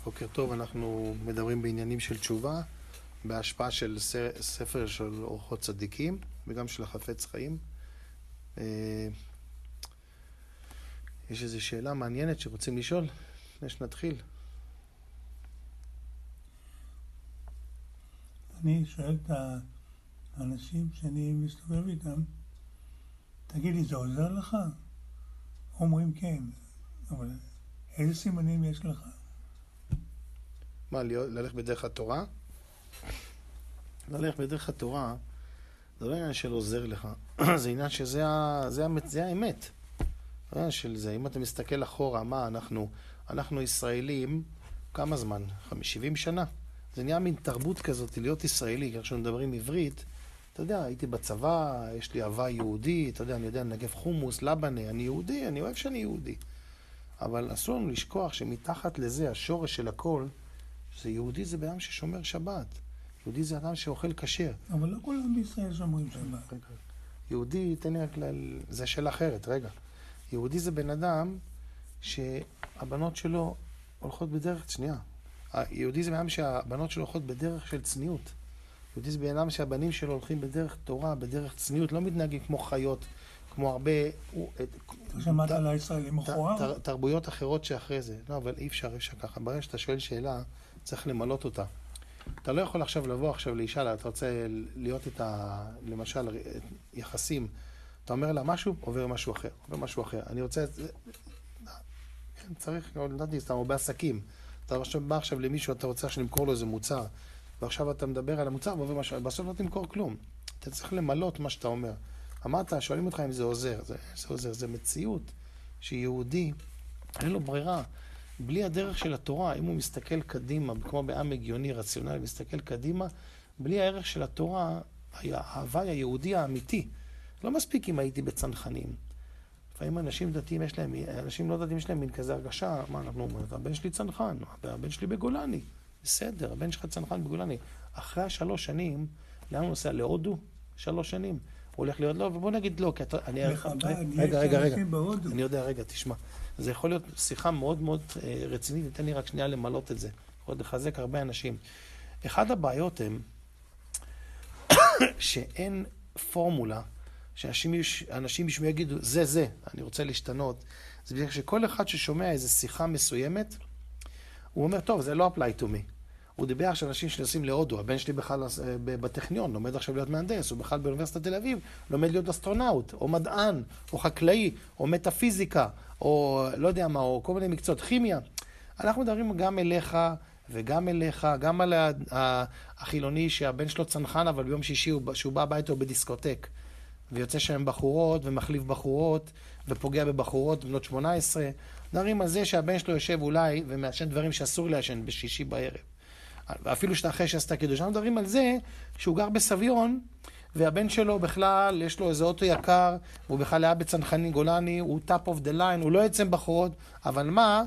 בוקר טוב, אנחנו מדברים בעניינים של תשובה, בהשפעה של ספר של אורחות צדיקים, וגם של החפץ חיים. יש איזו שאלה מעניינת שרוצים לשאול, לפני שנתחיל. אני שואל את האנשים שאני מסתובב איתם, תגיד לי, זה עוזר לך? אומרים כן, אבל איזה סימנים יש לך? מה, ללכת בדרך התורה? ללכת בדרך התורה, זה לא עניין של עוזר לך, זה עניין שזה האמת. זה עניין של זה, אם אתה מסתכל אחורה, מה אנחנו ישראלים, כמה זמן? 70 שנה? זה נהיה מין תרבות כזאת, להיות ישראלי, כי כשאנחנו מדברים עברית, אתה יודע, הייתי בצבא, יש לי אהבה יהודי, אתה יודע, אני יודע לנגב חומוס, לבנה, אני יהודי, אני אוהב שאני יהודי. אבל אסור לנו לשכוח שמתחת לזה, השורש של הכל, שזה יהודי זה באדם ששומר שבת. יהודי זה אדם שאוכל כשר. אבל לא כולם בישראל שומרים שבת. יהודי, תן לי רק זה שאלה אחרת, רגע. יהודי זה בן אדם שהבנות שלו הולכות בדרך, שנייה. יהודי זה בן אדם שהבנות שלו הולכות בדרך של צניעות. יהודי זה בן אדם שהבנים שלו הולכים בדרך תורה, בדרך צניעות, לא מתנהגים כמו חיות, כמו הרבה... שמעת על הישראלים מכוער? תרבויות אחרות שאחרי זה. לא, אבל אי אפשר ככה. ברגע שאתה שואל שאלה, צריך למלות אותה. אתה לא יכול עכשיו לבוא עכשיו לאישה, אתה רוצה להיות למשל, יחסים. אתה אומר לה משהו, עובר משהו אחר. אני רוצה... כן, צריך, לדעתי, סתם, או בעסקים. אתה בא עכשיו למישהו, אתה רוצה למכור לו איזה מוצר, ועכשיו אתה מדבר על המוצר, ועובר משהו, בסוף לא תמכור כלום. אתה צריך למלות מה שאתה אומר. אמרת, שואלים אותך אם זה עוזר. זה עוזר, זה מציאות שיהודי, אין לו ברירה. בלי הדרך של התורה, אם הוא מסתכל קדימה, כמו בעם הגיוני, רציונלי, מסתכל קדימה, בלי הערך של התורה, ההווי היהודי האמיתי. לא מספיק אם הייתי בצנחנים. לפעמים אנשים דתיים יש להם, אנשים לא דתיים יש להם מין כזה הרגשה, מה אנחנו אומרים? הבן שלי צנחן, הבן שלי בגולני. בסדר, הבן שלך צנחן בגולני. אחרי 3 שנים, לאן הוא נוסע? להודו? 3 שנים. הוא הולך להיות, לא, ובוא נגיד לא, כי אתה... רגע. אני יודע, רגע, תשמע. זה יכול להיות שיחה מאוד מאוד רצינית, ניתן לי רק שנייה למלות את זה. יכול לחזק הרבה אנשים. אחד הבעיות הם שאין פורמולה שאנשים בשביל יגידו, זה, אני רוצה להשתנות. זה בגלל שכל אחד ששומע איזו שיחה מסוימת, הוא אומר, טוב, זה לא apply to me. הוא דיבר עכשיו אנשים שנוסעים להודו, הבן שלי בכלל בטכניון, לומד עכשיו להיות מהנדס, הוא בכלל באוניברסיטת תל אביב, לומד להיות אסטרונאוט, או מדען, או חקלאי, או מטאפיזיקה, או לא יודע מה, או כל מיני מקצועות, כימיה. אנחנו מדברים גם אליך וגם אליך, גם על החילוני שהבן שלו צנחן, אבל ביום שישי שהוא בא הביתה הוא בדיסקוטק, ויוצא שם בחורות ומחליף בחורות, ופוגע בבחורות בנות 18. מדברים על זה שהבן שלו יושב אולי ומעשן דברים שאסור לעשן בשישי בערב. ואפילו שאתה אחרי שעשתה קידוש. אנחנו מדברים על זה שהוא גר בסביון, והבן שלו בכלל, יש לו איזה אוטו יקר, והוא בכלל היה בצנחני גולני, הוא top of the line, הוא לא יצא בחורות, אבל מה?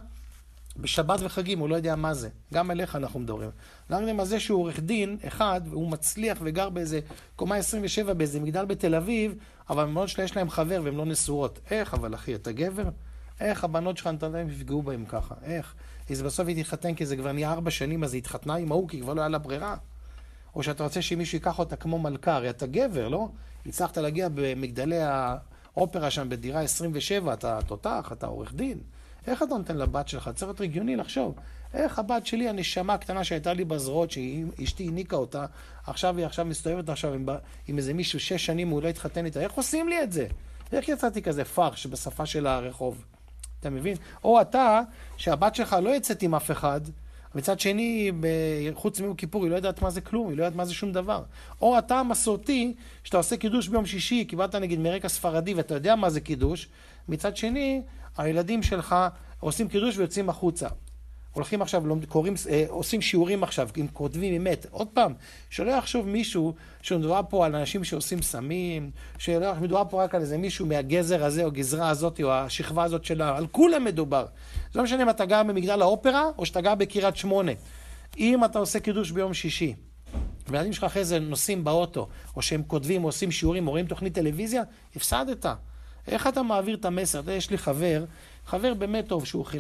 בשבת וחגים הוא לא יודע מה זה. גם אליך אנחנו מדברים. אנחנו מדברים על זה שהוא עורך דין אחד, והוא מצליח וגר באיזה קומה 27 באיזה מגדל בתל אביב, אבל הבנות שלה יש להם חבר והן לא נשואות. איך? אבל אחי, אתה גבר? איך הבנות שלך נתנאים יפגעו בהם ככה? איך? אז בסוף היא תתחתן כי זה כבר נהיה 4 שנים, אז היא התחתנה עם ההוא, כי כבר לא היה לה ברירה. או שאתה רוצה שמישהו ייקח אותה כמו מלכה, הרי אתה גבר, לא? הצלחת להגיע במגדלי האופרה שם בדירה 27, אתה תותח, אתה עורך דין. איך אתה נותן לבת שלך? צריך להיות רגיוני לחשוב. איך הבת שלי, הנשמה הקטנה שהייתה לי בזרועות, שאשתי הניקה אותה, עכשיו היא מסתובבת עכשיו עם איזה מישהו 6 שנים, הוא לא התחתן איתה. איך עושים לי את זה? איך יצאתי כזה פרש בשפה של הרחוב? אתה מבין? או אתה, שהבת שלך לא יצאת עם אף אחד, מצד שני, חוץ מיום כיפור, היא לא יודעת מה זה כלום, היא לא יודעת מה זה שום דבר. או אתה המסורתי, שאתה עושה קידוש ביום שישי, קיבלת נגיד מרקע ספרדי, ואתה יודע מה זה קידוש, מצד שני, הילדים שלך עושים קידוש ויוצאים החוצה. הולכים עכשיו, עושים שיעורים עכשיו, אם כותבים אמת. עוד פעם, שלא יחשוב מישהו שמדובר פה על אנשים שעושים סמים, שלא יחשוב מדובר פה רק על איזה מישהו מהגזר הזה או גזרה הזאת או השכבה הזאת שלה, על כולם מדובר. זה לא משנה אם אתה גר במגדל האופרה או שאתה גר בקריית 8. אם אתה עושה קידוש ביום שישי, והילדים שלך אחרי זה נוסעים באוטו, או שהם כותבים או עושים שיעורים או רואים תוכנית טלוויזיה, הפסדת. איך אתה מעביר את המסר? יש לי חבר באמת טוב שהוא חילוני.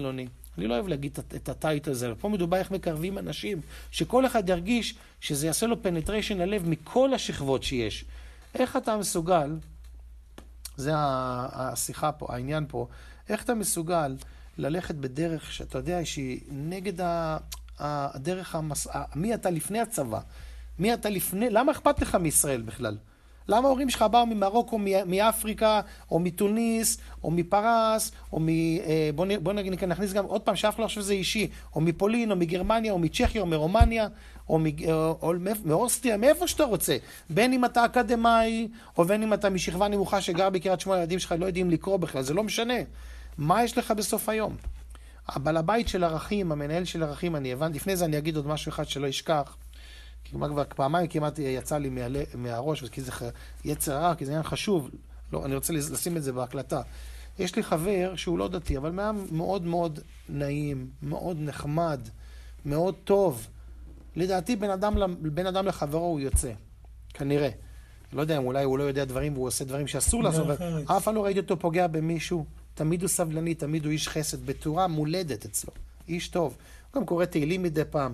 אני לא אוהב להגיד את הטייטל הזה, פה מדובר איך מקרבים אנשים, שכל אחד ירגיש שזה יעשה לו פנטריישן ללב מכל השכבות שיש. איך אתה מסוגל, זה השיחה פה, העניין פה, איך אתה מסוגל ללכת בדרך שאתה יודע שהיא נגד הדרך, מי אתה לפני הצבא? מי אתה לפני, למה אכפת לך מישראל בכלל? למה ההורים שלך באו ממרוקו, מאפריקה, או מתוניס, או מפרס, או בוא נכניס גם עוד פעם, שאף לא חושב שזה אישי, או מפולין, או מגרמניה, או מצ'כיה, או מרומניה, או מאוסטריה, מאיפה שאתה רוצה. בין אם אתה אקדמאי, או בין אם אתה משכבה נמוכה שגר בקריית שמונה, הילדים שלך לא יודעים לקרוא בכלל, זה לא משנה. מה יש לך בסוף היום? הבעל הבית של ערכים, המנהל של ערכים, אני הבנתי, לפני זה אני אגיד עוד משהו אחד שלא ישכח, כי כבר פעמיים כמעט יצא לי מהראש, כי זה יצר הרע, כי זה עניין חשוב, לא, אני רוצה לשים את זה בהקלטה. יש לי חבר שהוא לא דתי, אבל מאוד מאוד נעים, מאוד נחמד, מאוד טוב. לדעתי בין אדם לחברו הוא יוצא, כנראה. לא יודע אם אולי הוא לא יודע דברים והוא עושה דברים שאסור לעשות, אבל אף פעם לא ראיתי אותו פוגע במישהו. תמיד הוא סבלני, תמיד הוא איש חסד, בתורה מולדת אצלו. איש טוב. הוא גם קורא תהילים מדי פעם.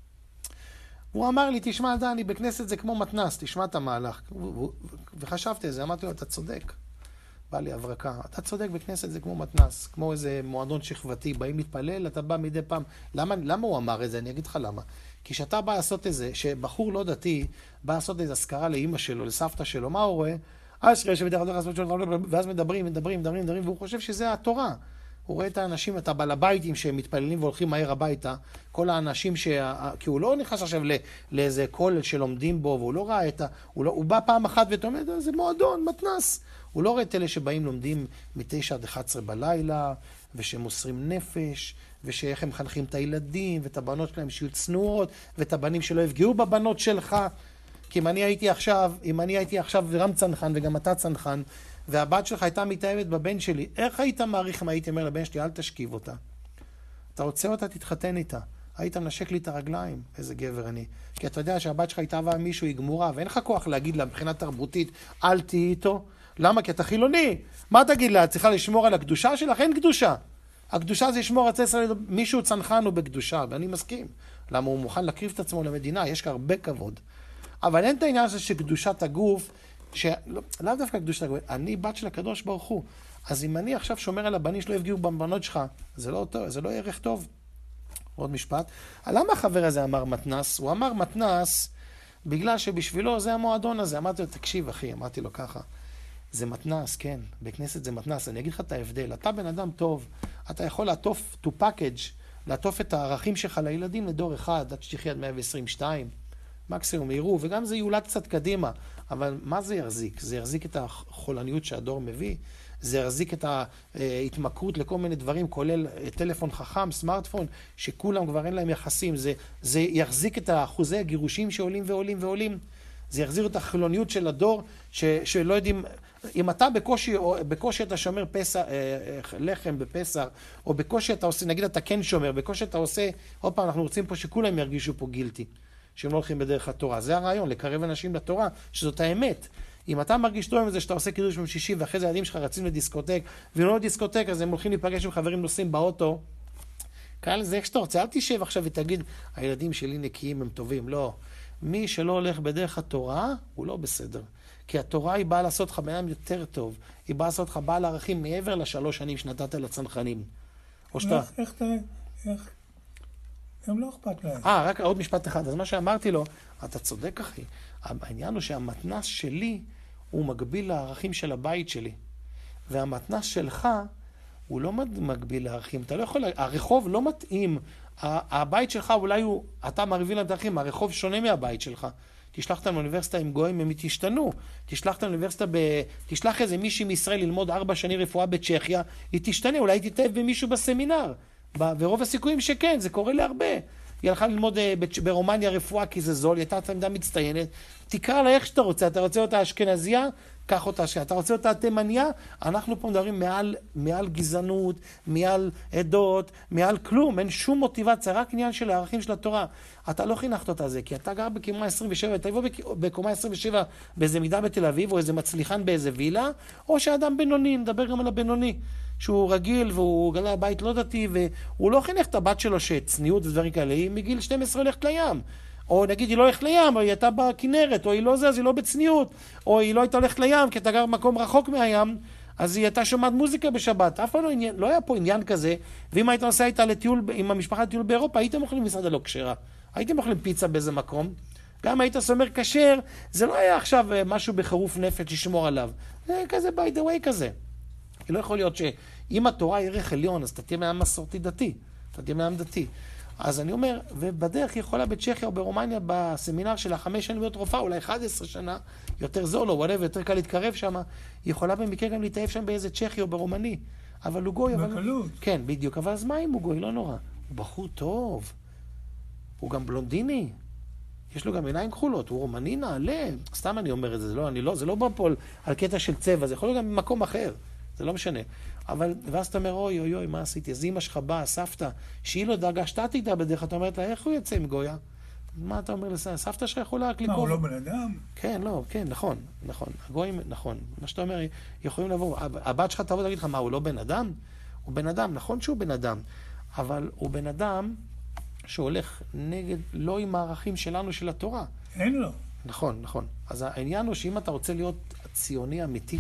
הוא אמר לי, תשמע דני, בכנסת זה כמו מתנס, תשמע את המהלך. וחשבתי על זה, אמרתי לו, אתה צודק. בא לי הברקה, אתה צודק, בכנסת זה כמו מתנס, כמו איזה מועדון שכבתי, באים להתפלל, אתה בא מדי פעם. למה הוא אמר את זה? אני אגיד לך למה. כי שאתה בא לעשות איזה, שבחור לא דתי, בא לעשות איזה הזכרה לאמא שלו, לסבתא שלו, מה הוא רואה? ואז מדברים, והוא חושב שזה התורה. הוא רואה את האנשים, את הבעל הביתים שהם מתפללים והולכים מהר הביתה, כל האנשים כי הוא לא נכנס עכשיו לאיזה קול שלומדים בו, והוא לא ראה הוא בא פעם אחת ואתה אומר, זה מועדון, מתנס. הוא לא רואה את אלה שבאים לומדים מ-9 עד 11 בלילה, ושמוסרים נפש, ושאיך הם מחנכים את הילדים, ואת הבנות שלהם שיהיו צנועות, ואת הבנים שלא יפגעו בבנות שלך. כי אם אני הייתי עכשיו ורם צנחן וגם אתה צנחן, והבת שלך הייתה מתאהבת בבן שלי, איך היית מעריך אם הייתי אומר לבן שלי, אל תשכיב אותה. אתה רוצה אותה, תתחתן איתה. היית מנשק לי את הרגליים, איזה גבר אני. כי אתה יודע שהבת שלך התאהבה מישהו, היא גמורה, ואין לך כוח להגיד לה מבחינה תרבותית, אל תהי איתו. למה? כי אתה חילוני. מה תגיד לה? את צריכה לשמור על הקדושה שלך? אין קדושה. הקדושה זה לשמור על ישראל, מישהו צנחן הוא בקדושה, ואני מסכים. למה הוא מוכן להקריב את עצמו למדינה, יש כאן הרבה כבוד. אבל אין את העניין הזה שקדושת הגוף, לאו דווקא קדושת הגוף, אני בת של הקדוש ברוך הוא. אז אם אני עכשיו שומר על הבנים שלא יפגעו בבנות שלך, זה לא ערך טוב. עוד משפט. למה החבר הזה אמר מתנס? הוא אמר מתנס בגלל שבשבילו זה המועדון הזה. אמרתי לו, תקשיב אחי, אמרתי לו ככה. זה מתנס, כן, בכנסת זה מתנס. אני אגיד לך את ההבדל. אתה בן אדם טוב, אתה יכול לעטוף to package, לעטוף את הערכים שלך לילדים לדור אחד, עד שתחיה עד 122. מקסימום יראו, וגם זה יולד קצת קדימה. אבל מה זה יחזיק? זה יחזיק את החולניות שהדור מביא, זה יחזיק את ההתמכרות לכל מיני דברים, כולל טלפון חכם, סמארטפון, שכולם כבר אין להם יחסים, זה יחזיק את אחוזי הגירושים שעולים ועולים ועולים, זה יחזיר את החילוניות של הדור, שלא יודעים, אם אתה בקושי אתה שומר לחם בפסח, או בקושי אתה עושה, נגיד אתה כן שומר, בקושי אתה עושה, עוד פעם אנחנו רוצים פה שכולם ירגישו פה גילטי. שהם לא הולכים בדרך התורה. זה הרעיון, לקרב אנשים לתורה, שזאת האמת. אם אתה מרגיש טוב עם זה שאתה עושה קידוש ביום שישי, ואחרי זה הילדים שלך רצים לדיסקוטק, ואם לא לדיסקוטק, אז הם הולכים להיפגש עם חברים נוסעים באוטו. כאלה זה איך שאתה רוצה, אל תשב עכשיו ותגיד, הילדים שלי נקיים, הם טובים. לא. מי שלא הולך בדרך התורה, הוא לא בסדר. כי התורה היא באה לעשות לך בינם יותר טוב. היא באה לעשות לך בעל ערכים מעבר ל3 שנים שנתת לצנחנים. או שאתה... איך? הם לא אכפת להם. רק עוד משפט אחד. אז מה שאמרתי לו, אתה צודק אחי. העניין הוא שהמתנס שלי הוא מקביל לערכים של הבית שלי. והמתנס שלך הוא לא מקביל לערכים. אתה לא יכול, הרחוב לא מתאים. הבית שלך אולי הוא, אתה מרביל להם את הערכים, הרחוב שונה מהבית שלך. תשלח אותם לאוניברסיטה עם גויים, הם תשתנו. תשלח אותם לאוניברסיטה תשלח איזה מישהי מישראל ללמוד 4 שנים רפואה בצ'כיה, היא תשתנה, אולי תתאהב במישהו בסמינר. ורוב הסיכויים שכן, זה קורה להרבה. היא הלכה ללמוד ברומניה רפואה כי זה זול, היא הייתה תלמידה מצטיינת. תקרא לה איך שאתה רוצה, אתה רוצה אותה אשכנזייה, קח אותה, אתה רוצה אותה תימניה, אנחנו פה מדברים מעל גזענות, מעל עדות, מעל כלום, אין שום מוטיבציה, רק עניין של הערכים של התורה. אתה לא חינכת אותה זה, כי אתה גר בקומה 27, אתה יבוא בקומה 27 באיזה מידה בתל אביב, או איזה מצליחן באיזה וילה, או שאדם בינוני, נדבר גם על הבינוני, שהוא רגיל והוא גלה בית לא דתי, והוא לא חינך את הבת שלו שצניעות ודברים כאלה, היא מגיל 12 הולכת לים. או נגיד היא לא הולכת לים, או היא הייתה בכנרת, או היא לא זה, אז היא לא בצניעות, או היא לא הייתה הולכת לים, כי אתה גר במקום רחוק מהים, אז היא הייתה שומעת מוזיקה בשבת. אף פעם לא היה פה עניין כזה, ואם היית נוסע איתה לטיול, עם המשפחה לטיול באירופה, הייתם אוכלים מסעדה לא כשרה. הייתם אוכלים פיצה באיזה מקום. גם היית סומר כשר, זה לא היה עכשיו משהו בחירוף נפש לשמור עליו. זה כזה by the way כזה. לא יכול להיות שאם התורה היא ערך עליון, אז אתה תהיה מעם מסורתי דתי. אתה תהיה מעם דתי. אז אני אומר, ובדרך יכולה בצ'כיה או ברומניה, בסמינר שלה 5 שנים להיות רופאה, אולי 11 שנה, יותר זול או whatever, יותר קל להתקרב שם, היא יכולה במקרה גם להתאהב שם באיזה צ'כי או ברומני. אבל הוא גוי, בקלות. כן, בדיוק. אבל אז מה אם הוא גוי? לא נורא. הוא בחור טוב. הוא גם בלונדיני. יש לו גם עיניים כחולות. הוא רומני נעלה. סתם אני אומר את זה. זה לא בא פה על קטע של צבע. זה יכול להיות גם במקום אחר. זה לא משנה. אבל, ואז אתה אומר, אוי, אוי, אוי, מה עשיתי? אז אמא שלך באה, סבתא, שהיא לא דאגה, שאתה תדע בדרך, אתה אומרת לה, איך הוא יצא עם גויה? מה אתה אומר לסבתא? סבתא שלך יכולה רק לקרוא. מה, הוא לא בן אדם? כן, לא, כן, נכון. הגויים, נכון. מה שאתה אומר, יכולים לבוא, הבת שלך תבוא להגיד לך, מה, הוא לא בן אדם? הוא בן אדם, נכון שהוא בן אדם, אבל הוא בן אדם שהולך נגד, לא עם הערכים שלנו, של התורה. אין לו. נכון. אז העניין הוא שאם אתה רוצה להיות ציוני אמיתי,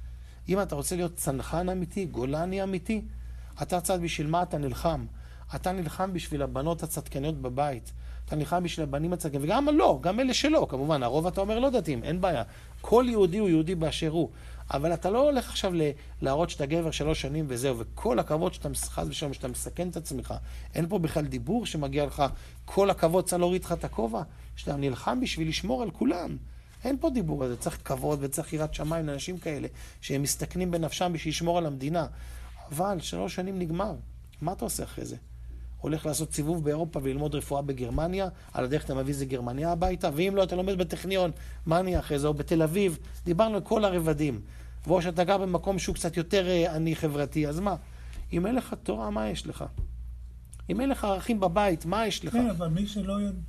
אם אתה רוצה להיות צנחן אמיתי, גולני אמיתי, אתה צד בשביל מה אתה נלחם? אתה נלחם בשביל הבנות הצדקניות בבית. אתה נלחם בשביל הבנים הצדקניות, וגם לא, גם אלה שלא, כמובן, הרוב אתה אומר לא דתיים, אין בעיה. כל יהודי הוא יהודי באשר הוא. אבל אתה לא הולך עכשיו להראות שאתה גבר 3 שנים וזהו, וכל הכבוד שאתה חס ושלום, שאתה מסכן את עצמך. אין פה בכלל דיבור שמגיע לך, כל הכבוד צריך להוריד לך את הכובע, שאתה נלחם בשביל לשמור על כולם. אין פה דיבור הזה, צריך כבוד וצריך יראת שמיים לאנשים כאלה, שהם מסתכנים בנפשם בשביל לשמור על המדינה. אבל 3 שנים נגמר. מה אתה עושה אחרי זה? הולך לעשות סיבוב באירופה וללמוד רפואה בגרמניה, על הדרך אתה מביא זה גרמניה הביתה, ואם לא, אתה לומד בטכניון, מה אני אחרי זה, או בתל אביב, דיברנו על כל הרבדים. ואו שאתה גר במקום שהוא קצת יותר עני חברתי, אז מה? אם אין לך תורה, מה יש לך? אם אין לך ערכים בבית, מה יש לך? כן, אבל מי שלא יודע...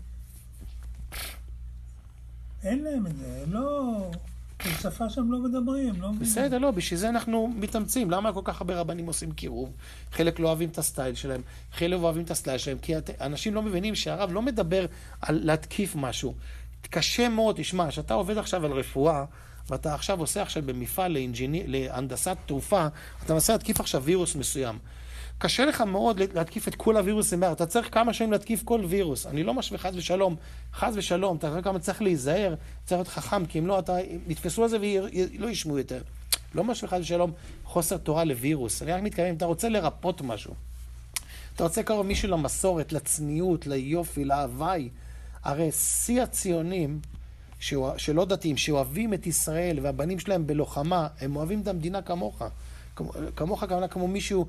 אין להם את זה, לא... בשפה שם לא מדברים, לא מבינים. בסדר, לא, בשביל זה אנחנו מתאמצים. למה כל כך הרבה רבנים עושים קירוב? חלק לא אוהבים את הסטייל שלהם, חלק אוהבים את הסטייל שלהם, כי אנשים לא מבינים שהרב לא מדבר על להתקיף משהו. קשה מאוד, תשמע, שאתה עובד עכשיו על רפואה, ואתה עכשיו עושה עכשיו במפעל להנדסת תרופה, אתה מנסה להתקיף עכשיו וירוס מסוים. קשה לך מאוד להתקיף את כל הווירוסים, אתה צריך כמה שנים להתקיף כל וירוס. אני לא משווה חס ושלום, אתה רואה כמה צריך להיזהר, צריך להיות חכם, כי אם לא, נתפסו על זה ולא ישמעו יותר. לא משווה חס ושלום חוסר תורה לווירוס. אני רק מתכוון, אם אתה רוצה לרפות משהו, אתה רוצה קרוב מישהו למסורת, לצניעות, ליופי, להווי, הרי שיא הציונים, שלא דתיים, שאוהבים את ישראל והבנים שלהם בלוחמה, הם אוהבים את המדינה כמוך. כמוך כמובן כמו מישהו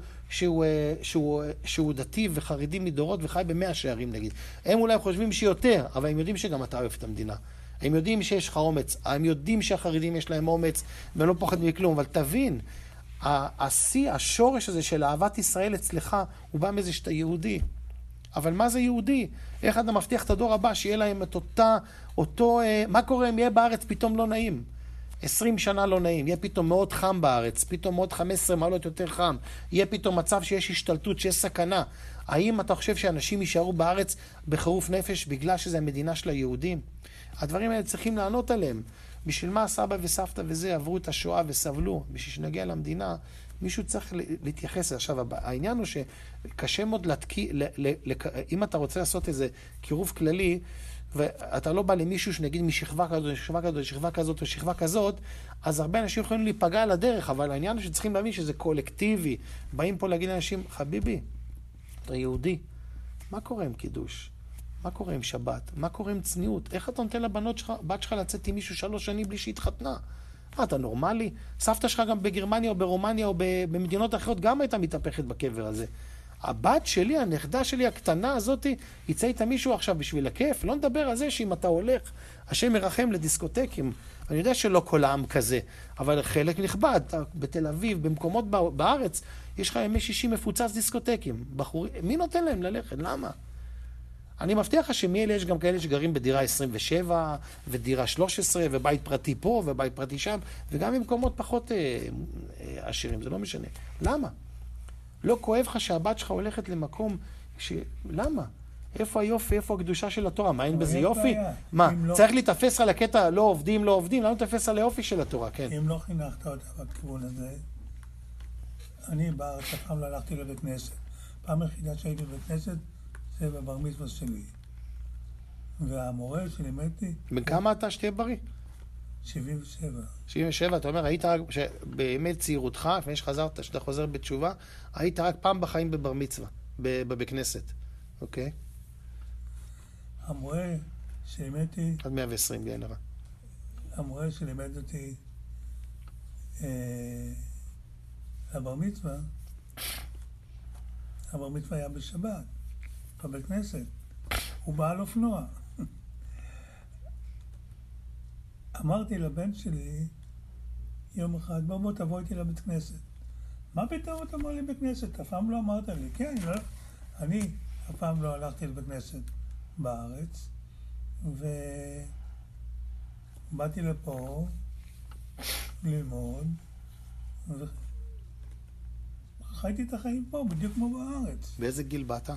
שהוא דתי וחרדי מדורות וחי ב100 שערים נגיד. הם אולי חושבים שיותר, אבל הם יודעים שגם אתה אוהב את המדינה. הם יודעים שיש לך אומץ, הם יודעים שהחרדים יש להם אומץ והם לא פוחדים מכלום, אבל תבין, השורש הזה של אהבת ישראל אצלך הוא בא מזה שאתה יהודי. אבל מה זה יהודי? איך אתה מבטיח את הדור הבא שיהיה להם את אותו, מה קורה אם יהיה בארץ פתאום לא נעים? 20 שנה לא נעים, יהיה פתאום מאוד חם בארץ, פתאום מאוד 15 מעלות יותר חם, יהיה פתאום מצב שיש השתלטות, שיש סכנה. האם אתה חושב שאנשים יישארו בארץ בחירוף נפש בגלל שזה המדינה של היהודים? הדברים האלה צריכים לענות עליהם. בשביל מה סבא וסבתא וזה עברו את השואה וסבלו? בשביל שנגיע למדינה, מישהו צריך להתייחס. עכשיו, העניין הוא שקשה מאוד אם אתה רוצה לעשות איזה קירוב כללי, ואתה לא בא למישהו שנגיד משכבה כזאת, שכבה כזאת או שכבה כזאת, אז הרבה אנשים יכולים להיפגע על הדרך, אבל העניין הוא שצריכים להבין שזה קולקטיבי. באים פה להגיד לאנשים, חביבי, אתה יהודי, מה קורה עם קידוש? מה קורה עם שבת? מה קורה עם צניעות? איך אתה נותן בת שלך לצאת עם מישהו 3 שנים בלי שהתחתנה? אתה נורמלי? סבתא שלך גם בגרמניה או ברומניה או במדינות אחרות גם הייתה מתהפכת בקבר הזה. הבת שלי, הנכדה שלי הקטנה הזאת, יצא איתה מישהו עכשיו בשביל הכיף? לא נדבר על זה שאם אתה הולך, השם מרחם לדיסקוטקים. אני יודע שלא כל העם כזה, אבל חלק נכבד, בתל אביב, במקומות בארץ, יש לך ימי שישי מפוצץ דיסקוטקים. בחורים, מי נותן להם ללכת? למה? אני מבטיח לך שמאלה יש גם כאלה שגרים בדירה 27, ודירה 13, ובית פרטי פה, ובית פרטי שם, וגם במקומות פחות עשירים, זה לא משנה. למה? לא כואב לך שהבת שלך הולכת למקום למה? איפה היופי, איפה הקדושה של התורה? מה, אין בזה יופי? מה, צריך להתאפס על הקטע לא עובדים, לא עובדים? למה להתאפס על היופי של התורה, כן? אם לא חינכת אותה בכיוון הזה, אני בארץ אף פעם לא הלכתי לבית כנסת. פעם היחידה שהייתי בבית כנסת זה בבר מצווה שלי. והמורה שלימד אותי... בן כמה אתה שתהיה בריא? 77. 77, אתה אומר, היית רק, באמת צעירותך, לפני שחזרת, שאתה חוזר בתשובה, היית רק פעם בחיים בבר מצווה, בבית כנסת, אוקיי? המורה שלימד אותי... עד 120, בלי עין הרע. המורה שלימד אותי לבר מצווה, הבר מצווה היה בשבת, בבית כנסת. הוא בא על אופנוע. אמרתי לבן שלי יום אחד, בוא תבוא איתי לבית כנסת. מה פתאום אתה אומר לי בית כנסת? אף פעם לא אמרת לי. כן, אני אף פעם לא הלכתי לבית כנסת בארץ, ובאתי לפה ללמוד, וחייתי את החיים פה, בדיוק כמו בארץ. באיזה גיל באת?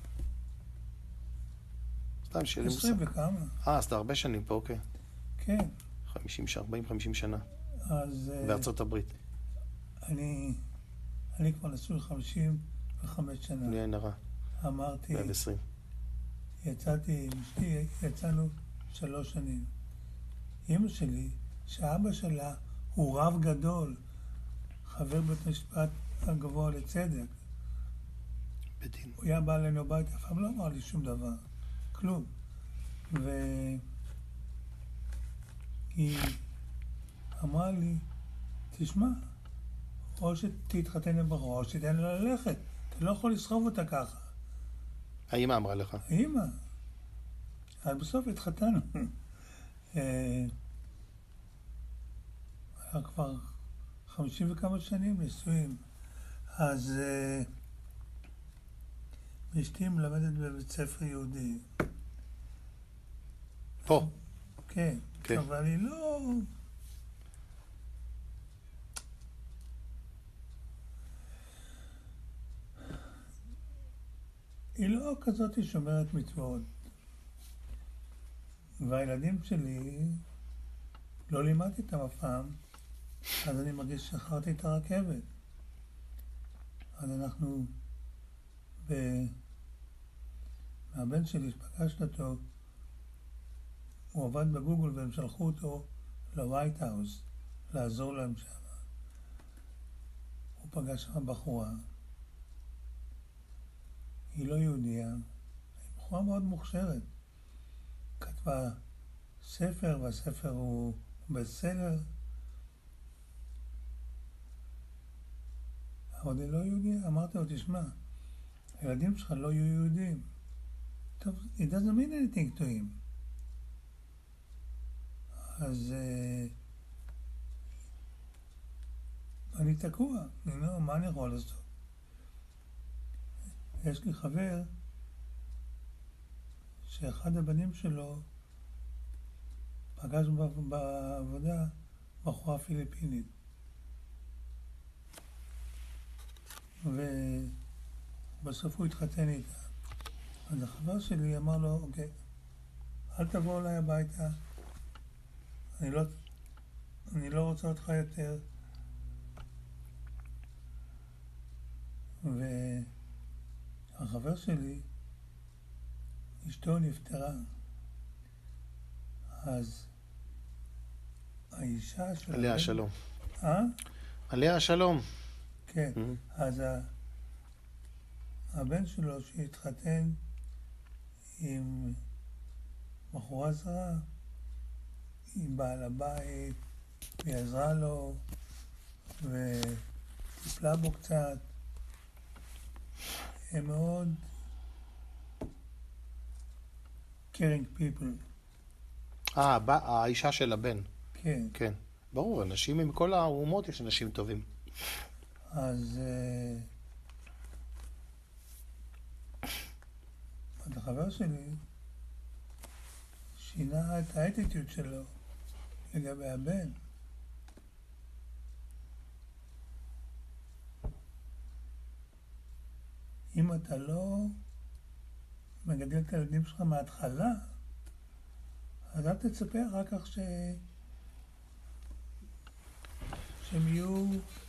סתם שאלה מוסר. 20 וכמה. אז אתה הרבה שנים פה, אוקיי. כן. 40-50 שנה. אז... בארצות הברית. אני כבר נשוי 55 שנה. בלי עין הרע. אמרתי... 120. יצאתי עם אשתי, יצאנו 3 שנים. אמא שלי, שאבא שלה הוא רב גדול, חבר בית משפט הגבוה לצדק. בדין. הוא היה בא אלינו בית, אף פעם לא אמר לי שום דבר. כלום. היא אמרה לי, תשמע, או שתתחתן לבחורה, או שתתן לה ללכת. אתה לא יכול לסחוב אותה ככה. האמא אמרה לך? האמא. אז בסוף התחתנו. היה כבר 50 וכמה שנים נישואים. אז אשתי מלמדת בבית ספר יהודי. פה? כן. כן. אבל היא לא... היא לא כזאת שומרת מצוות. והילדים שלי, לא לימדתי אותם אף פעם, אז אני מרגיש ששכרתי את הרכבת. אז אנחנו, מהבן שלי שפגשת אותו, הוא עבד בגוגל והם שלחו אותו לווייט האוס, לעזור להם שם. הוא פגש שם בחורה. היא לא יהודיה, היא בחורה מאוד מוכשרת. כתבה ספר, והספר הוא בסלר. אבל היא לא יהודיה. אמרתי לו, תשמע, הילדים שלך לא יהיו יהודים. טוב, it doesn't mean anything to him. אז אני תקוע, מה אני יכול לעשות? יש לי חבר שאחד הבנים שלו פגש בעבודה בחורה פיליפינית. ובסוף הוא התחתן איתה. אז החבר שלי אמר לו, אוקיי, אל תבוא אליי הביתה, אני לא רוצה אותך יותר. והחבר שלי, אשתו נפטרה. אז האישה של... עליה השלום. אה? עליה השלום. כן. אז הבן שלו שהתחתן עם בחורה זרה, עם בעל הבית, היא עזרה לו וטיפלה בו קצת. הם מאוד caring people. האישה של הבן. כן. כן. ברור, אנשים מכל האומות יש אנשים טובים. אז החבר שלי שינה את האטיטיוד שלו לגבי הבן. אם אתה לא מגדל את הילדים שלך מההתחלה, אז אל תצפה אחר כך שהם יהיו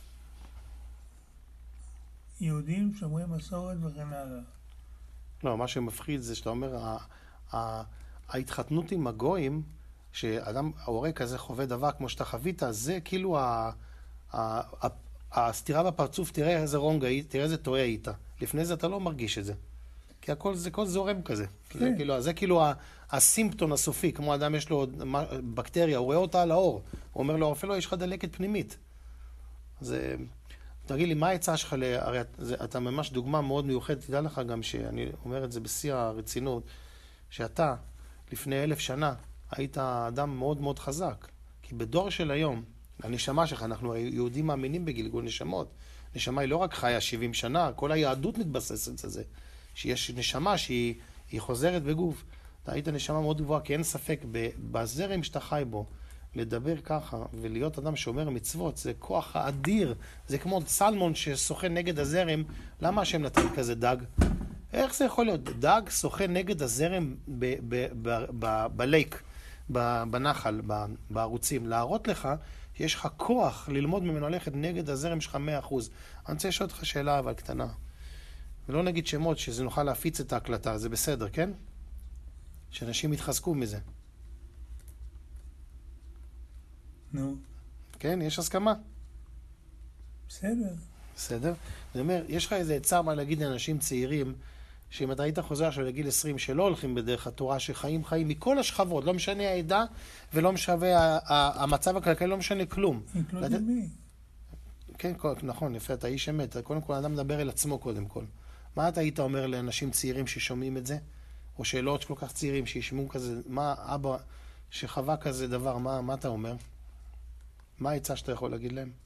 יהודים שומרי מסורת וכן הלאה. לא, מה שמפחיד זה שאתה אומר, ההתחתנות עם הגויים, שאדם, ההורה כזה חווה דבר כמו שאתה חווית, זה כאילו הסתירה בפרצוף, תראה איזה רונג היית, תראה איזה טועה היית. לפני זה אתה לא מרגיש את זה. כי הכל זורם כזה. כן. זה כאילו הסימפטון הסופי, כמו אדם יש לו בקטריה, הוא רואה אותה על האור. הוא אומר לו, הרופא לו, יש לך דלקת פנימית. זה... תגיד לי, מה העצה שלך? הרי אתה ממש דוגמה מאוד מיוחדת, תדע לך גם שאני אומר את זה בשיא הרצינות, שאתה, לפני 1000 שנה, היית אדם מאוד מאוד חזק. כי בדור של היום, הנשמה שלך, אנחנו יהודים מאמינים בגלגול נשמות. נשמה היא לא רק חיה 70 שנה, כל היהדות מתבססת על זה. שיש נשמה שהיא חוזרת בגוף. אתה היית נשמה מאוד גבוהה, כי אין ספק, בזרם שאתה חי בו, לדבר ככה ולהיות אדם שומר מצוות, זה כוח האדיר. זה כמו סלמון שסוכן נגד הזרם. למה השם נתן כזה דג? איך זה יכול להיות? דג סוכן נגד הזרם בלייק, בנחל, בערוצים. להראות לך שיש לך כוח ללמוד ממנו ללכת נגד הזרם שלך 100%. אני רוצה לשאול אותך שאלה אבל קטנה. ולא נגיד שמות שזה נוכל להפיץ את ההקלטה, זה בסדר, כן? שאנשים יתחזקו מזה. נו. כן, יש הסכמה? בסדר. בסדר? אני אומר, יש לך איזה עצה מה להגיד לאנשים צעירים, שאם אתה היית חוזר עכשיו לגיל 20, שלא הולכים בדרך התורה, שחיים חיים מכל השכבות, לא משנה העדה, ולא משנה המצב הכלכלי, לא משנה כלום. including me. כן, נכון, יפה, אתה איש אמת. קודם כל, האדם מדבר אל עצמו קודם כל. מה אתה היית אומר לאנשים צעירים ששומעים את זה? או שאלות כל כך צעירים שישמעו כזה, מה אבא שחווה כזה דבר, מה אתה אומר? מה העצה שאתה יכול להגיד להם?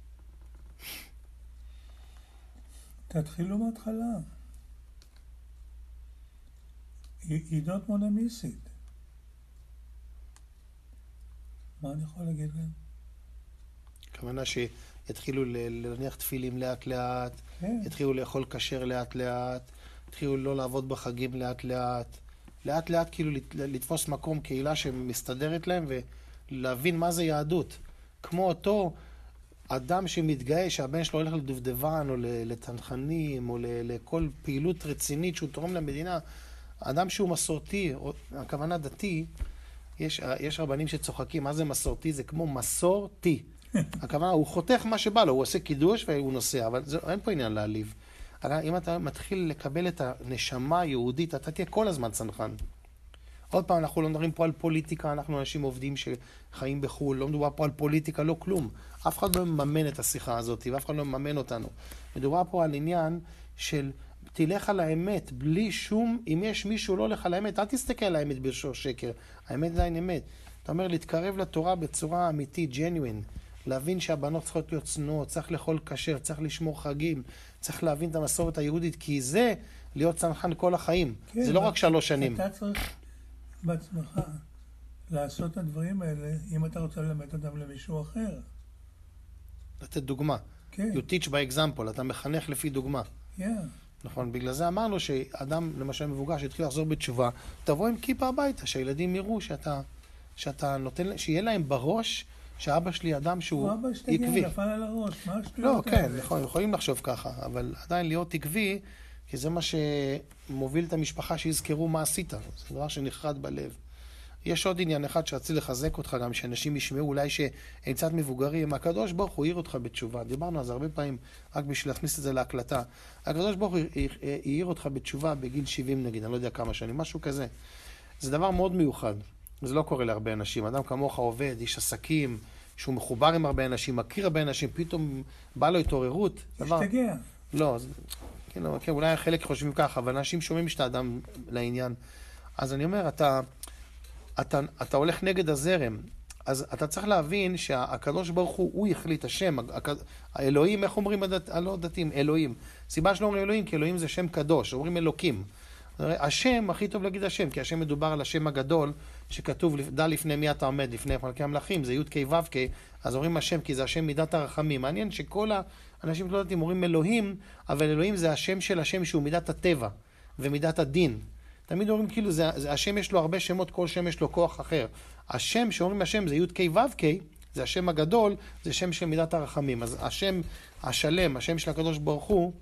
תתחילו מההתחלה. You don't want to miss it. מה אני יכול להגיד להם? כוונה שיתחילו להניח תפילים לאט לאט, כן. יתחילו לאכול כשר לאט לאט, יתחילו לא לעבוד בחגים לאט לאט, לאט לאט כאילו לתפוס מקום קהילה שמסתדרת להם ולהבין מה זה יהדות. כמו אותו אדם שמתגאה שהבן שלו הולך לדובדבן או לתנחנים או לכל פעילות רצינית שהוא תורם למדינה, אדם שהוא מסורתי, או הכוונה דתי, יש רבנים שצוחקים, מה זה מסורתי? זה כמו מסורתי. הכוונה, הוא חותך מה שבא לו, הוא עושה קידוש והוא נוסע, אבל אין פה עניין להעליב. אם אתה מתחיל לקבל את הנשמה היהודית, אתה תהיה כל הזמן צנחן. עוד פעם, אנחנו לא מדברים פה על פוליטיקה, אנחנו אנשים עובדים שחיים בחו"ל, לא מדובר פה על פוליטיקה, לא כלום. אף אחד לא מממן את השיחה הזאת, ואף אחד לא מממן אותנו. מדובר פה על עניין של תלך על האמת, בלי שום, אם יש מישהו לא הולך על האמת, אל תסתכל על האמת בשור שקר. האמת זה האמת. אתה אומר, להתקרב לתורה בצורה אמיתית, ג'ניואין, להבין שהבנות צריכות להיות צנועות, צריך לאכול כשר, צריך לשמור חגים, צריך להבין את המסורת היהודית, כי זה להיות צנחן כל החיים. כן, זה לא רק 3 שנים. אתה צריך בעצמך לעשות את הדברים האלה, אם אתה רוצה ללמד אותם למישהו אחר. לתת דוגמה. כן. You teach by example, אתה מחנך לפי דוגמה. Yeah. נכון, בגלל זה אמרנו שאדם, למשל מבוגר, שהתחיל לחזור בתשובה, תבוא עם כיפה הביתה, שהילדים יראו שאתה נותן, שיהיה להם בראש שאבא שלי אדם שהוא אבא עקבי. שתגיע, נפל על הראש, מה לא, השטויות כן, האלה? נכון, יכולים לחשוב ככה, אבל עדיין להיות עקבי, כי זה מה שמוביל את המשפחה שיזכרו מה עשית. זה דבר שנחרד בלב. יש עוד עניין אחד שרציתי לחזק אותך גם, שאנשים ישמעו אולי שהם קצת מבוגרים. הקדוש ברוך הוא העיר אותך בתשובה. דיברנו על זה הרבה פעמים, רק בשביל להכניס את זה להקלטה. הקדוש ברוך הוא העיר אותך בתשובה בגיל 70 נגיד, אני לא יודע כמה שנים, משהו כזה. זה דבר מאוד מיוחד. זה לא קורה להרבה אנשים. אדם כמוך עובד, איש עסקים, שהוא מחובר עם הרבה אנשים, מכיר הרבה אנשים, פתאום בא לו התעוררות. השתגע. לא, כן, אולי חלק חושבים ככה, אבל אנשים שומעים שאתה אדם לעניין. אז אני אומר, אתה הולך נגד הזרם, אז אתה צריך להבין שהקדוש ברוך הוא יחליט, השם, האלוהים, איך אומרים הלא דתיים? אלוהים. סיבה שלא אומרים אלוהים, כי אלוהים זה שם קדוש, אומרים אלוקים. השם, הכי טוב להגיד השם, כי השם מדובר על השם הגדול, שכתוב, דע לפני מי אתה עומד, לפני מלכי המלכים, זה י' כ' ו' כ', אז אומרים השם, כי זה השם מידת הרחמים. מעניין שכל האנשים לא דתיים אומרים אלוהים, אבל אלוהים זה השם של השם שהוא מידת הטבע ומידת הדין. תמיד אומרים כאילו, השם יש לו הרבה שמות, כל שם יש לו כוח אחר. השם, שאומרים השם, זה י' כ' ו' כ', זה השם הגדול, זה שם של מידת הרחמים. אז השם השלם, השם של הקדוש ברוך הוא,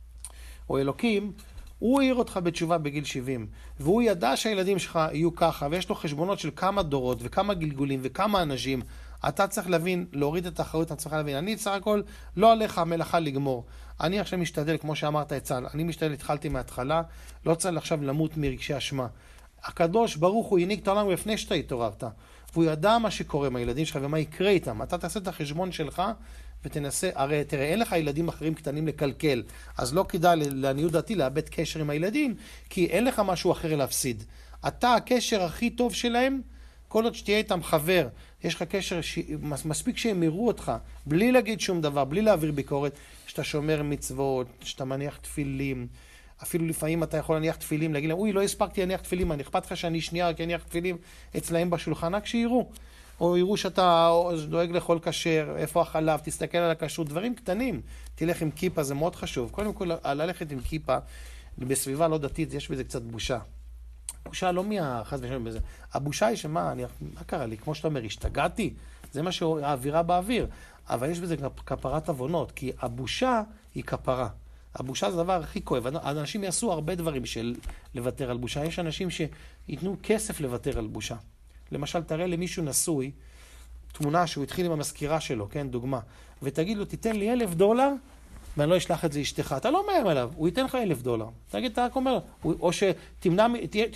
או אלוקים, הוא העיר אותך בתשובה בגיל 70, והוא ידע שהילדים שלך יהיו ככה, ויש לו חשבונות של כמה דורות, וכמה גלגולים, וכמה אנשים. אתה צריך להבין, להוריד את האחריות, אתה צריך להבין. אני צריך הכל, לא עליך המלאכה לגמור. אני עכשיו משתדל, כמו שאמרת אצל, אני משתדל, התחלתי מההתחלה, לא צריך עכשיו למות מרגשי אשמה. הקדוש ברוך הוא העניק את העולם לפני שאתה התעוררת, והוא ידע מה שקורה עם הילדים שלך ומה יקרה איתם. אתה תעשה את החשבון שלך ותנסה, הרי תראה, אין לך ילדים אחרים קטנים לקלקל, אז לא כדאי לעניות דעתי לאבד קשר עם הילדים, כי אין לך משהו אחר להפסיד. אתה הקשר הכי טוב שלהם, כל עוד שתהיה איתם חבר, יש לך קשר, מספיק שהם יראו אותך, בלי להגיד שום דבר, בלי להעביר ביקורת, שאתה שומר מצוות, שאתה מניח תפילים, אפילו לפעמים אתה יכול להניח תפילים, להגיד להם, אוי, לא הספקתי להניח תפילים, אני אכפת לך שאני שנייה רק אניח תפילים אצלהם בשולחן, רק שיראו. או יראו שאתה דואג לאכול כשר, איפה החלב, תסתכל על הכשרות, דברים קטנים. תלך עם כיפה, זה מאוד חשוב. קודם כל, ללכת עם כיפה, בסביבה לא דתית, יש בזה קצת בושה. בושה לא מהחס ושלום בזה. הבושה היא שמה, מה קרה לי? כמו שאתה אומר, השתגעתי? זה מה שהאווירה באוויר. אבל יש בזה כפרת עוונות, כי הבושה היא כפרה. הבושה זה הדבר הכי כואב. אנשים יעשו הרבה דברים של לוותר על בושה. יש אנשים שיתנו כסף לוותר על בושה. למשל, תראה למישהו נשוי, תמונה שהוא התחיל עם המזכירה שלו, כן, דוגמה, ותגיד לו, תיתן לי $1,000, ואני לא אשלח את זה אשתך. אתה לא מאיים עליו, הוא ייתן לך $1,000. תגיד, אתה רק אומר, או שתמנע,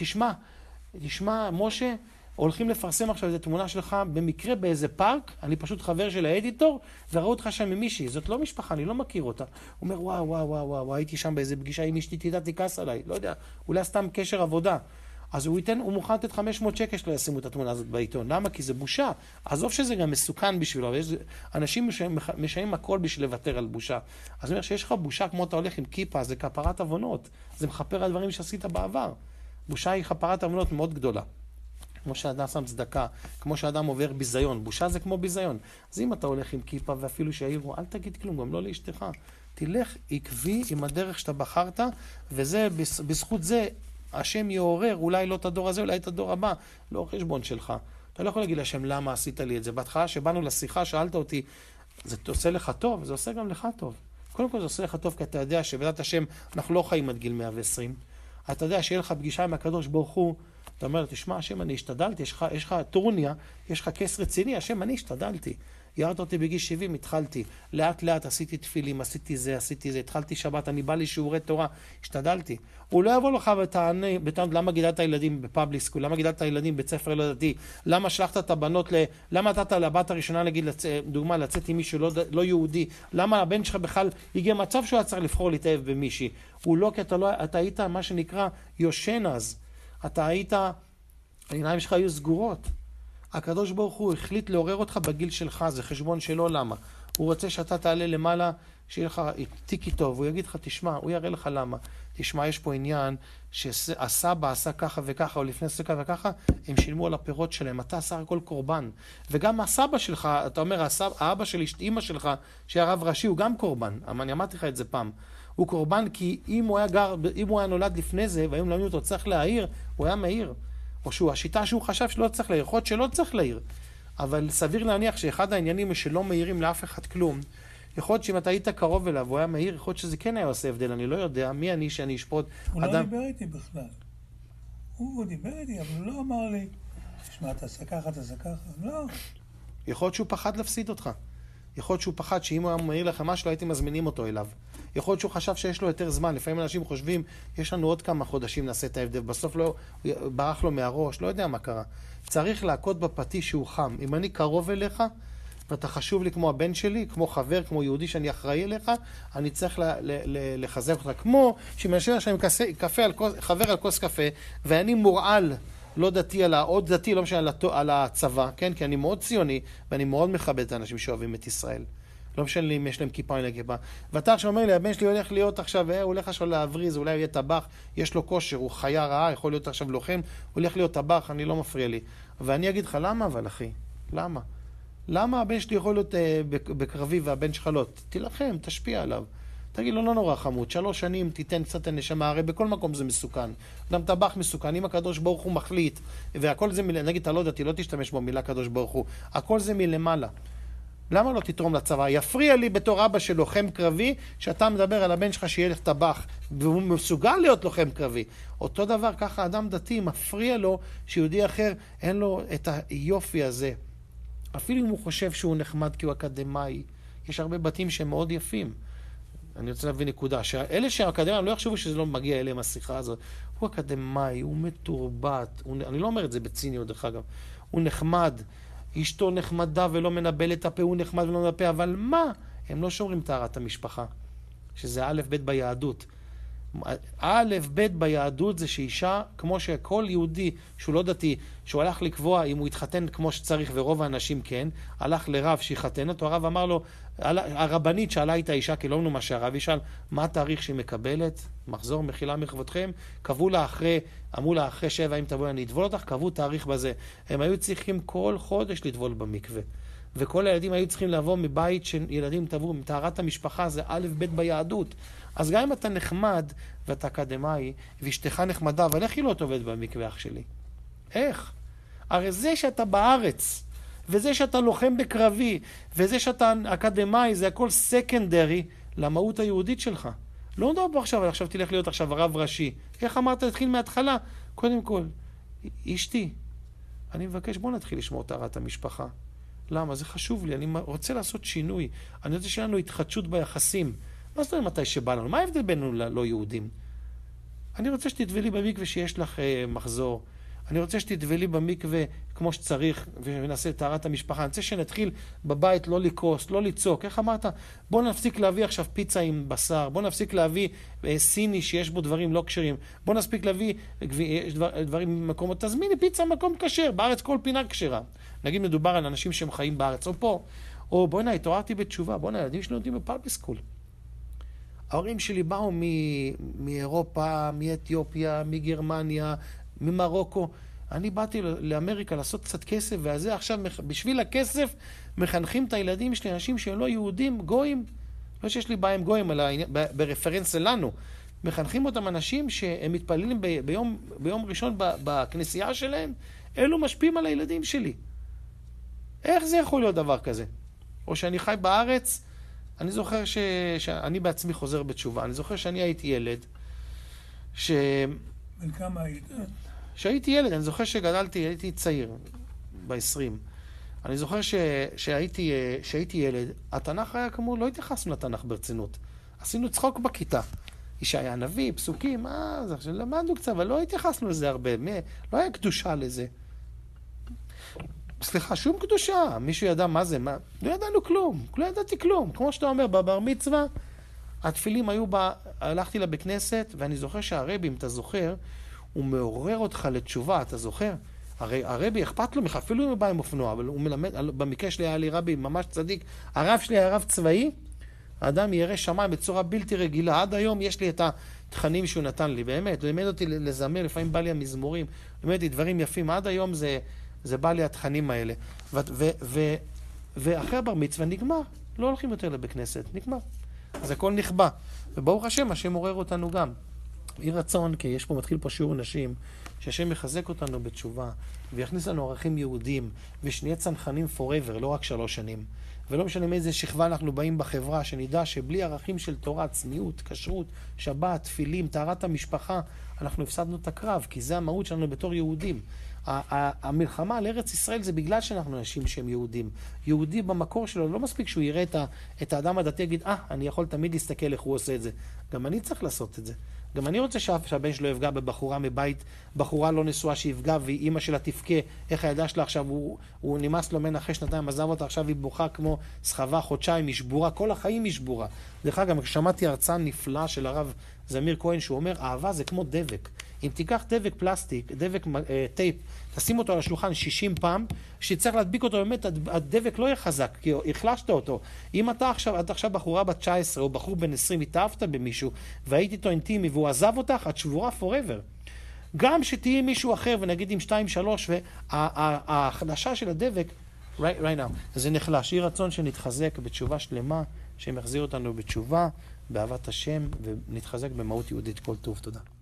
תשמע, משה, הולכים לפרסם עכשיו איזו תמונה שלך במקרה באיזה פארק, אני פשוט חבר של האדיטור, וראו אותך שם עם מישהי, זאת לא משפחה, אני לא מכיר אותה. הוא אומר, וואו, הייתי שם באיזה פגישה עם אשתי, תדע, תיכנס עליי, לא יודע, אולי סתם קשר עבודה. אז הוא מוכן לתת 500 שקל שלא ישימו את התמונה הזאת בעיתון. למה? כי זה בושה. עזוב שזה גם מסוכן בשבילו, אבל אנשים משלמים הכל בשביל לוותר על בושה. אז אני אומר שיש לך בושה כמו אתה הולך עם כיפה, זה כפרת עוונות. זה מכפר על דברים שעשית בעבר. בושה היא כפרת עוונות מאוד גדולה. כמו שאדם שם צדקה, כמו שאדם עובר ביזיון. בושה זה כמו ביזיון. אז אם אתה הולך עם כיפה ואפילו שהעירו, אל תגיד כלום, גם לא לאשתך. תלך עקבי עם הדרך שאתה בחרת, וזה, בזכות זה, השם יעורר, אולי לא את הדור הזה, אולי את הדור הבא, לא חשבון שלך. אתה לא יכול להגיד להשם, למה עשית לי את זה? בהתחלה שבאנו לשיחה, שאלת אותי, זה עושה לך טוב? זה עושה גם לך טוב. קודם כל זה עושה לך טוב, כי אתה יודע שבעזרת השם, אנחנו לא חיים עד גיל 120. אתה יודע שיהיה לך פגישה עם הקדוש ברוך הוא, אתה אומר, תשמע, השם, אני השתדלתי, יש לך טורניה, יש לך כס רציני, השם, אני השתדלתי. ירדת אותי בגיל 70, התחלתי. לאט לאט עשיתי תפילים, עשיתי זה, התחלתי שבת, אני בא לי שיעורי תורה, השתדלתי. הוא לא יבוא לך בטענה, למה גידלת ילדים בפאבליק סקול, למה גידלת ילדים בבית ספר לא דתי, למה שלחת את הבנות, למה נתת לבת הראשונה, להגיד, דוגמה, לצאת עם מישהו לא יהודי, למה הבן שלך בכלל הגיע מצב שהוא היה צריך לבחור להתאהב במישהי. הוא לא, כי אתה היית מה שנקרא יושן אז. אתה היית, העיניים שלך היו סגורות. הקדוש ברוך הוא החליט לעורר אותך בגיל שלך, זה חשבון שלו, למה? הוא רוצה שאתה תעלה למעלה, שיהיה לך תיקי טוב, הוא יגיד לך, תשמע, הוא יראה לך למה. תשמע, יש פה עניין שהסבא עשה ככה וככה, או לפני עשה ככה וככה, הם שילמו על הפירות שלהם, אתה עשה הכל קורבן. וגם הסבא שלך, אתה אומר, האבא של אמא שלך, שהיה רב ראשי, הוא גם קורבן. אני אמרתי לך את זה פעם. הוא קורבן כי אם הוא היה נולד לפני זה, והיום למדנו אותו צריך להעיר, הוא היה מהיר. או השיטה שהוא חשב שלא צריך להעיר, יכול להיות שלא צריך להעיר. אבל סביר להניח שאחד העניינים שלא מהירים לאף אחד כלום, יכול להיות שאם אתה היית קרוב אליו, הוא היה מהיר, יכול להיות שזה כן היה עושה הבדל, אני לא יודע, מי אני שאני אשפוט הוא אדם... לא דיבר איתי בכלל. הוא דיבר איתי, אבל הוא לא אמר לי, תשמע, תעשה ככה, לא. יכול להיות שהוא פחד להפסיד אותך. יכול להיות שהוא פחד שאם הוא היה מהיר לך משהו, הייתם מזמינים אותו אליו. יכול להיות שהוא חשב שיש לו יותר זמן. לפעמים אנשים חושבים, יש לנו עוד כמה חודשים נעשה את ההבדל. בסוף לא ברח לו מהראש, לא יודע מה קרה. צריך להכות בפטיש שהוא חם. אם אני קרוב אליך, ואתה חשוב לי כמו הבן שלי, כמו חבר, כמו יהודי שאני אחראי אליך, אני צריך לחזק אותך. כמו שמאשר שאני חבר על כוס קפה, ואני מורעל, לא דתי, עוד דתי, לא משנה, על הצבא, כן? כי אני מאוד ציוני, ואני מאוד מכבד את האנשים שאוהבים את ישראל. לא משנה לי אם יש להם כיפה או אין להם כיפה. ואתה עכשיו אומר לי, הבן שלי הולך להיות עכשיו, הוא הולך עכשיו להבריז, אולי הוא יהיה טבח, יש לו כושר, הוא חיה רעה, יכול להיות עכשיו לוחם, הוא הולך להיות טבח, אני לא מפריע לי. ואני אגיד לך, למה אבל אחי? למה? למה הבן שלי יכול להיות בקרבי והבן שלך לא? תילחם, תשפיע עליו. תגיד לו, לא נורא חמוד, 3 שנים תיתן קצת הנשמה, הרי בכל מקום זה מסוכן. גם טבח מסוכן, אם הקדוש ברוך הוא מחליט, והכל זה, נגיד, אתה לא דתי, לא תשתמש במילה קדוש ברוך הוא, הכל זה מלמעלה. למה לא תתרום לצבא? יפריע לי בתור אבא של לוחם קרבי, שאתה מדבר על הבן שלך שיהיה לך טבח, והוא מסוגל להיות לוחם קרבי. אותו דבר, ככה אדם דתי מפריע לו שיהודי אחר אין לו את היופי הזה. אפילו אם הוא חושב שהוא נחמד כי הוא אקדמאי, יש הרבה בתים שהם מאוד יפים. אני רוצה להביא נקודה, שאלה שהאקדמאים לא יחשבו שזה לא מגיע אליהם השיחה הזאת. הוא אקדמאי, הוא מתורבת, אני לא אומר את זה בציניות דרך אגב, הוא נחמד, אשתו נחמדה ולא מנבל את הפה, הוא נחמד ולא מנבל את הפה, אבל מה? הם לא שומרים טהרת המשפחה, שזה א' ב' ביהדות. א' ב' ביהדות זה שאישה, כמו שכל יהודי שהוא לא דתי, שהוא הלך לקבוע אם הוא יתחתן כמו שצריך, ורוב האנשים כן, הלך לרב שיחתן אותו, הרב אמר לו, הרבנית שאלה איתה אישה, כי לא אמנו מה שהרב ישאל, מה התאריך שהיא מקבלת? מחזור מחילה מכבודכם, קבעו לה אחרי, אמרו לה אחרי 7 אם תבואי אני אטבול אותך, קבעו תאריך בזה. הם היו צריכים כל חודש לטבול במקווה. וכל הילדים היו צריכים לבוא מבית שילדים טבעו, מטהרת המשפחה, זה א' ב' ביהדות. אז גם אם אתה נחמד ואתה אקדמאי, ואשתך נחמדה, אבל איך היא לא תעובד במקווה אח שלי? איך? הרי זה שאתה בארץ, וזה שאתה לוחם בקרבי, וזה שאתה אקדמאי, זה הכל סקנדרי למהות היהודית שלך. לא נדבר פה עכשיו תלך להיות עכשיו רב ראשי. איך אמרת, תתחיל מההתחלה? קודם כל, אשתי, אני מבקש, בוא נתחיל לשמור טהרת המשפחה. למה? זה חשוב לי, אני רוצה לעשות שינוי. אני רוצה שיהיה לנו התחדשות ביחסים. מה זאת אומרת מתי שבא לנו? מה ההבדל בינינו ללא יהודים? אני רוצה שתטבלי במקווה שיש לך מחזור. אני רוצה שתטבלי במקווה כמו שצריך ונעשה את טהרת המשפחה. אני רוצה שנתחיל בבית לא לקרוס, לא לצעוק. איך אמרת? בוא נפסיק להביא עכשיו פיצה עם בשר. בוא נפסיק להביא סיני שיש בו דברים לא כשרים. בוא נפסיק להביא דברים במקומות. תזמיני פיצה במקום כשר. בארץ כל פינה כשרה. נגיד מדובר על אנשים שהם חיים בארץ או פה. או בוא'נה, התעוררתי בתשובה. בוא'נה, ילדים שלי לומדים בפלבי סקול. ההורים שלי באו מאירופה, מאתיופיה, מגרמניה, ממרוקו. אני באתי לאמריקה לעשות קצת כסף, וזה עכשיו בשביל הכסף מחנכים את הילדים שלי, אנשים שהם לא יהודים, גויים. לא שיש לי בעיה עם גויים, אלא ברפרנס לנו. מחנכים אותם אנשים שהם מתפללים ביום ראשון בכנסייה שלהם, אלו משפיעים על הילדים שלי. איך זה יכול להיות דבר כזה? או שאני חי בארץ, אני זוכר שאני בעצמי חוזר בתשובה. אני זוכר שאני הייתי ילד, בן כמה היית? שהייתי ילד, אני זוכר שגדלתי, הייתי צעיר, ב-20. אני זוכר שהייתי ילד, התנ"ך היה כמו, לא התייחסנו לתנ"ך ברצינות. עשינו צחוק בכיתה. ישעיה הנביא, פסוקים, למדנו קצת, אבל לא התייחסנו לזה הרבה. לא היה קדושה לזה. סליחה, שום קדושה. מישהו ידע מה זה? לא ידענו כלום. לא ידעתי כלום. כמו שאתה אומר, בבר מצווה, התפילים היו הלכתי לבית כנסת, ואני זוכר שהרבי, אם אתה זוכר, הוא מעורר אותך לתשובה, אתה זוכר? הרי הרבי אכפת לו ממך, אפילו אם הוא בא עם אופנוע, אבל הוא מלמד, במקרה שלי היה לי רבי ממש צדיק, הרב שלי היה רב צבאי, האדם ירא שמיים בצורה בלתי רגילה, עד היום יש לי את התכנים שהוא נתן לי, באמת, הוא לימד אותי לזמר, לפעמים בא לי המזמורים, לימד אותי דברים יפים, עד היום זה בא לי התכנים האלה, ואחרי הבר מצווה נגמר, לא הולכים יותר לבית כנסת, נגמר. אז הכל נכבה, וברוך השם, השם עורר אותנו גם. יהי רצון, כי יש פה, מתחיל פה שיעור נשים, שהשם יחזק אותנו בתשובה, ויכניס לנו ערכים יהודים, ושנהיה צנחנים forever, לא רק 3 שנים. ולא משנה מאיזה שכבה אנחנו באים בחברה, שנדע שבלי ערכים של תורה, צניעות, כשרות, שבת, תפילים, טהרת המשפחה, אנחנו הפסדנו את הקרב, כי זה המהות שלנו בתור יהודים. המלחמה על ארץ ישראל זה בגלל שאנחנו אנשים שהם יהודים. יהודי במקור שלו, לא מספיק שהוא יראה את האדם הדתי, יגיד, אני יכול תמיד להסתכל איך הוא עושה את זה. גם אני צריך לעשות את זה. גם אני רוצה שהבן שלו יפגע בבחורה מבית, בחורה לא נשואה שיפגע, ואימא שלה תפקה, איך הילדה שלה עכשיו, הוא נמאס לו ממנה אחרי שנתיים, עזב אותה, עכשיו היא בוכה כמו סחבה, חודשיים, היא שבורה, כל החיים היא שבורה. דרך אגב, שמעתי הרצאה נפלאה של הרב זמיר כהן, שהוא אומר, אהבה זה כמו דבק. אם תיקח דבק פלסטיק, דבק טייפ, תשים אותו על השולחן 60 פעם, שצריך להדביק אותו, באמת הדבק לא יהיה חזק, כי החלשת אותו. אם אתה עכשיו בחורה בת 19 או בחור בן 20, התאהבת במישהו, והיית איתו אינטימי והוא עזב אותך, את שבורה forever. גם שתהיי מישהו אחר, ונגיד עם 2-3, וההחלשה של הדבק, right now, זה נחלש. יהי רצון שנתחזק בתשובה שלמה, שמחזיר אותנו בתשובה, באהבת השם, ונתחזק במהות יהודית. כל טוב, תודה.